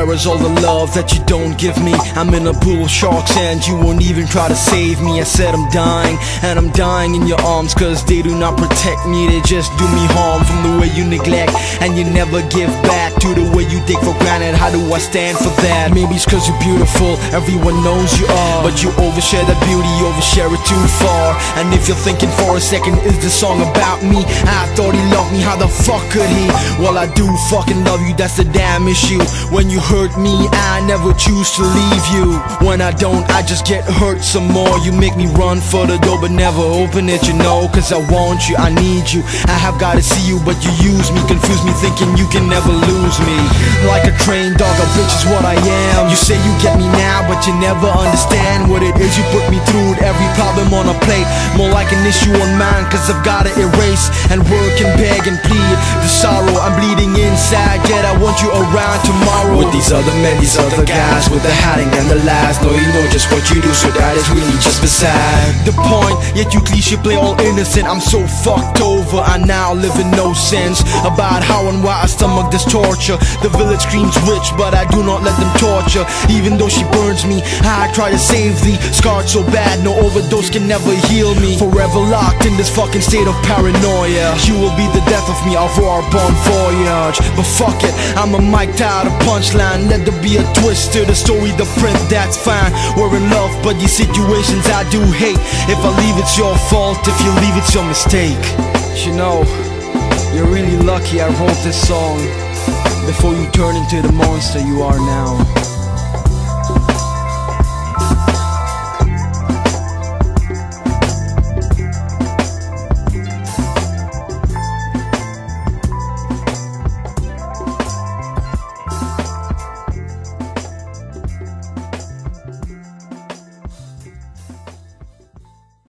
where is all the love that you don't give me? I'm in a pool of sharks and you won't even try to save me. I said I'm dying, and I'm dying in your arms, cause they do not protect me, they just do me harm. From the way you neglect and you never give back, to the way you take for granted, how do I stand for that? Maybe it's cause you're beautiful, everyone knows you are, but you overshare that beauty, overshare it too far. And if you're thinking for a second, is this song about me? I thought he loved me, how the fuck could he? Well, I do fucking love you, that's the damn issue. When you hurt me, I never choose to leave you. When I don't, I just get hurt some more. You make me run for the door but never open it, you know, cause I want you, I need you. I have gotta see you, but you use me, confuse me, thinking you can never lose me. Like a trained dog, a bitch is what I am. You say you get me now, but you never understand what it is you put me through. Every problem on a plate, more like an issue on mine, cause I've gotta erase and work and beg and plead the sorrow. I'm bleeding inside, yet I want you around tomorrow. With these other men, these other guys, with the hiding and the lies, no, you know just what you do, so that is really just beside the point. Yet you cliche play all innocent. I'm so fucked over, I now live in no sense about how and why I stomach this torture. The village screams witch, but I do not let them torture. Even though she burns me, I try to save thee. Scarred so bad, no overdose can never heal me. Forever locked in this fucking state of paranoia. You will be the death of me, of our bon voyage. But fuck it, I'm a mic tired of punchline. Let there be a twist to the story, the print, that's fine. We're in love, but these situations I do hate. If I leave, it's your fault. If you leave, it's your mistake. You know, you're really lucky I wrote this song before you turn into the monster you are now.